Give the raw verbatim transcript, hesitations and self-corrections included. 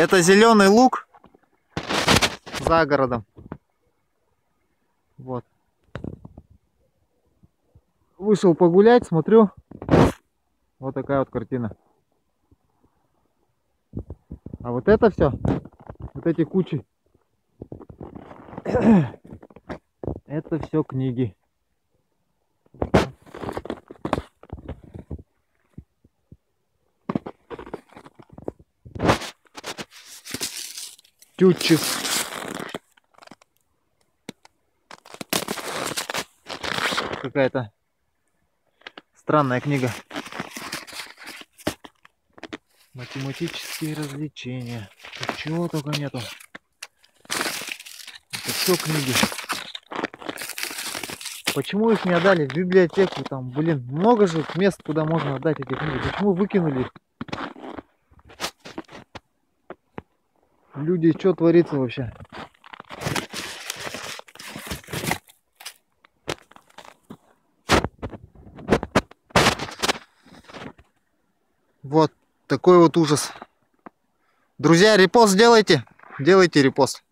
Это зеленый луг за городом. Вот. Вышел погулять, смотрю. Вот такая вот картина. А вот это все, вот эти кучи, это все книги. Тютчев. Какая-то странная книга. Математические развлечения. Тут чего только нету. Это все книги. Почему их не отдали в библиотеку? Там, блин, много же мест, куда можно отдать эти книги. Почему выкинули их? Люди, что творится вообще? Вот такой вот ужас. Друзья, репост делайте. Делайте репост.